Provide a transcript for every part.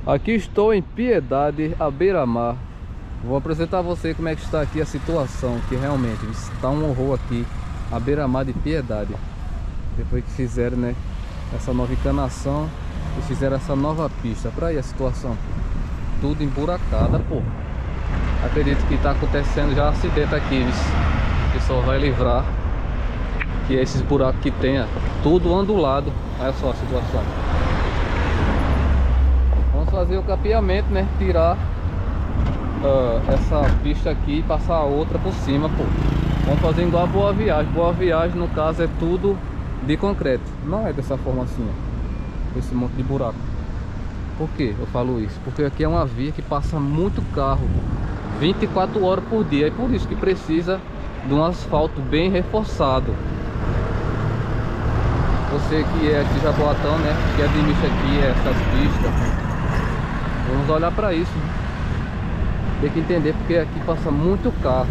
Aqui estou em Piedade, à beira-mar. Vou apresentar a você como é que está aqui a situação, que realmente está um horror aqui, à beira-mar de Piedade. Depois que fizeram, né, essa nova encanação e fizeram essa nova pista. Pra aí a situação, tudo emburacada, pô. Acredito que está acontecendo já acidente aqui, o pessoal vai livrar. Que é esses buracos que tem, ó, tudo ondulado. Olha só a situação. Vamos fazer o capeamento, né? Tirar essa pista aqui e passar a outra por cima, pô. Vamos fazer igual a Boa Viagem. Boa Viagem, no caso, é tudo de concreto. Não é dessa forma assim, ó, esse monte de buraco. Por que eu falo isso? Porque aqui é uma via que passa muito carro 24 horas por dia. É por isso que precisa de um asfalto bem reforçado. Você que é de Jaboatão, né, que administra aqui essas pistas, vamos olhar para isso. Tem que entender, porque aqui passa muito carro.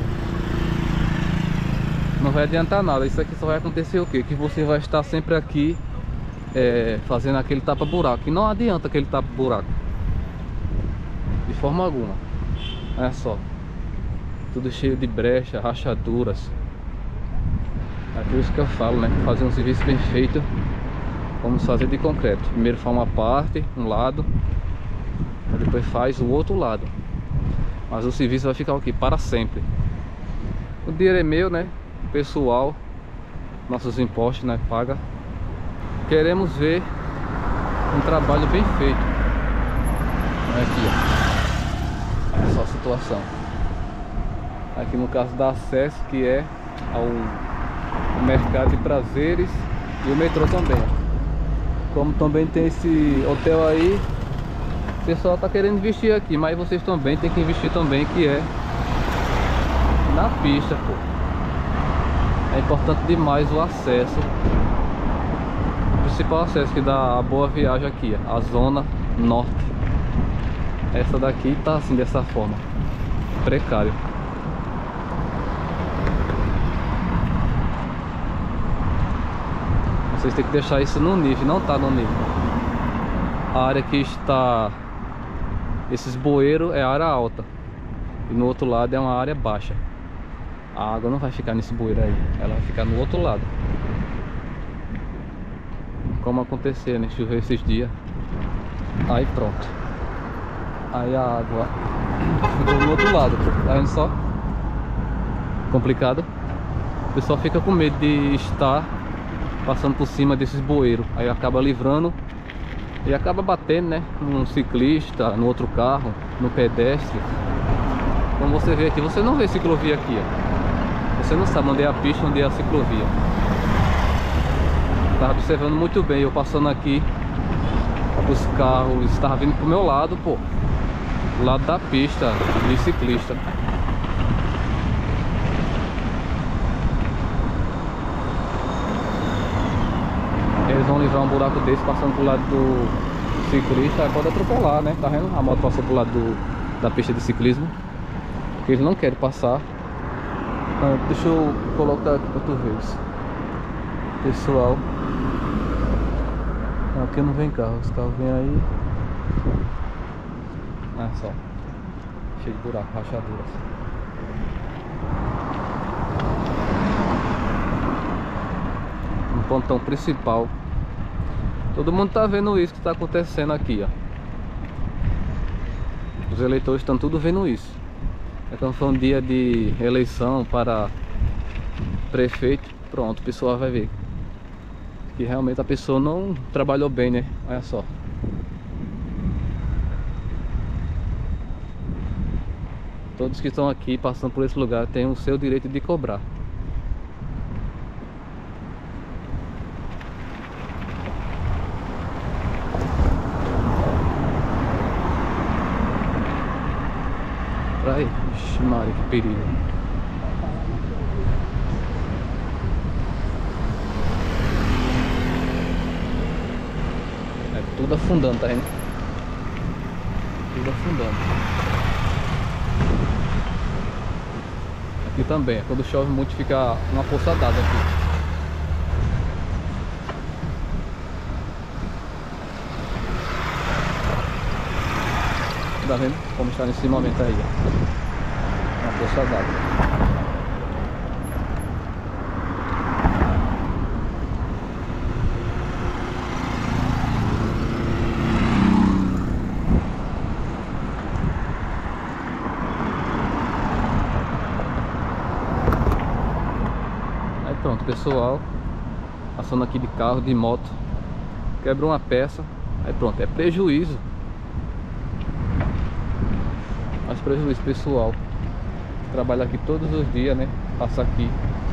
Não vai adiantar nada. Isso aqui só vai acontecer o quê? Que você vai estar sempre aqui fazendo aquele tapa-buraco. E não adianta aquele tapa-buraco de forma alguma. Olha só, tudo cheio de brecha, rachaduras. É por isso que eu falo, né? Fazer um serviço bem feito, vamos fazer de concreto. Primeiro faz uma parte, um lado, depois faz o outro lado. Mas o serviço vai ficar aqui para sempre. O dinheiro é meu, né? O pessoal, nossos impostos, né? Paga. Queremos ver um trabalho bem feito. Olha aqui, ó. Olha só a situação. Aqui no caso da acesso, que é ao mercado de prazeres e o metrô também. Como também tem esse hotel aí, o pessoal tá querendo investir aqui, mas vocês também tem que investir também, que é na pista, pô. É importante demais o acesso, o principal acesso que dá a Boa Viagem aqui, a zona norte. Essa daqui tá assim, dessa forma, precário. Vocês têm que deixar isso no nível, não tá no nível. A área que está esses bueiros é a área alta, e no outro lado é uma área baixa. A água não vai ficar nesse bueiro aí, ela vai ficar no outro lado. Como aconteceu, né? Choveu esses dias. Aí pronto. Aí a água ficou no outro lado, tá vendo só? Complicado. O pessoal fica com medo de estar passando por cima desses bueiros, aí acaba livrando e acaba batendo, né, num ciclista, no outro carro, no pedestre. Como você vê aqui, você não vê ciclovia aqui, ó. Você não sabe onde é a pista, onde é a ciclovia. Tava observando muito bem, eu passando aqui, os carros estavam vindo pro meu lado, pô, do lado da pista de ciclista. Eles vão livrar um buraco desse passando pro lado do ciclista, aí pode atropelar, né? Tá vendo? A moto passou pro lado da pista de ciclismo, porque eles não querem passar. Deixa eu colocar aqui pra tu ver isso. Pessoal, aqui não vem carro, os carros vêm aí. Olha só, cheio de buraco, rachaduras. Um pontão principal. Todo mundo tá vendo isso que tá acontecendo aqui, ó. Os eleitores estão tudo vendo isso. Então foi um dia de eleição para prefeito. Pronto, o pessoal vai ver que realmente a pessoa não trabalhou bem, né? Olha só. Todos que estão aqui passando por esse lugar têm o seu direito de cobrar. Aí, ixi, Maria, que perigo. É tudo afundando, tá vendo? Tudo afundando. Aqui também, quando chove muito fica uma poça d'água aqui. Tá vendo como está nesse momento aí, ó. Uma poça d'água. Pronto, pessoal, passando aqui de carro, de moto, quebra uma peça, aí pronto, é prejuízo. Mas prejuízo, pessoal. Trabalha aqui todos os dias, né? Passa aqui.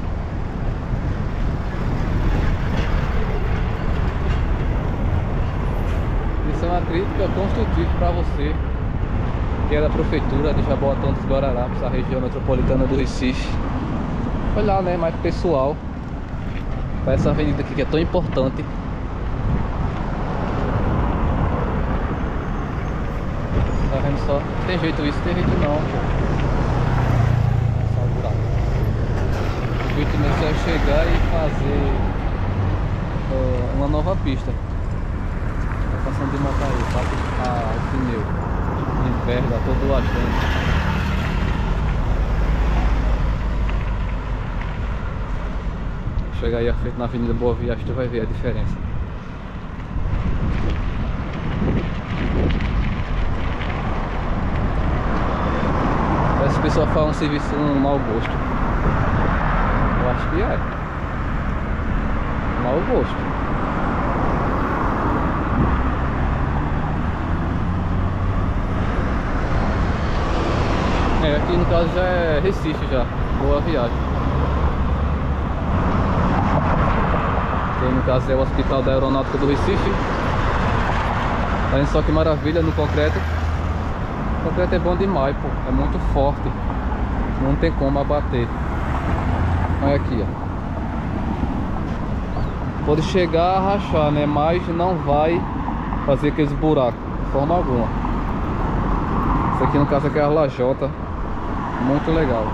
Isso é uma crítica construtiva para você, que é da prefeitura de Jaboatão dos Guararapes, a região metropolitana do Recife. Olha lá, né, mais pessoal para essa avenida aqui que é tão importante. Tá vendo só? Tem jeito isso, tem jeito não, pô. Só um buraco. O jeito mesmo é chegar e fazer uma nova pista. Tá passando de moto aí, tá? O pneu de inverno, dá todo latente. Chega aí à frente na Avenida Boa Viagem, tu vai ver a diferença. Esse pessoal faz um serviço, um mau gosto. Eu acho que é mau gosto. É, aqui no caso já é Recife já, Boa Viagem. No caso é o Hospital da Aeronáutica do Recife. Tá vendo só que maravilha no concreto. O concreto é bom demais, pô. É muito forte. Não tem como abater. Olha aqui, ó. Pode chegar a rachar, né? Mas não vai fazer aqueles buracos de forma alguma. Isso aqui no caso aqui é a lajota. Muito legal.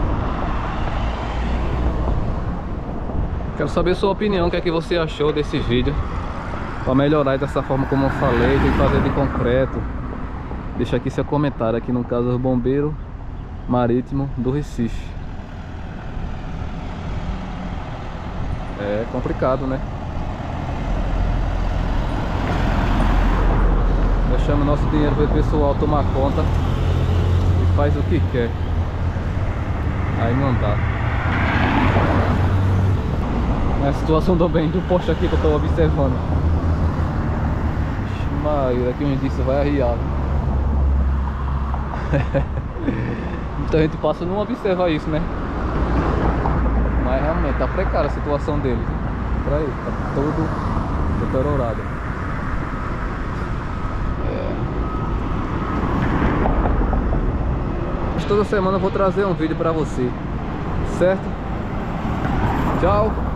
Quero saber a sua opinião, o que é que você achou desse vídeo. Para melhorar dessa forma como eu falei, tem que fazer de concreto. Deixa aqui seu comentário, aqui no caso o Bombeiro Marítimo do Recife. É complicado, né? Deixamos nosso dinheiro para o pessoal tomar conta e faz o que quer. Aí não dá. A situação do bem do posto aqui que eu estou observando. Mas daqui uns dias vai arriar. Muita gente passa e não observa isso, né? Mas realmente tá precária a situação dele. Por aí, tá todo deteriorado. Toda semana eu vou trazer um vídeo pra você, certo? Tchau!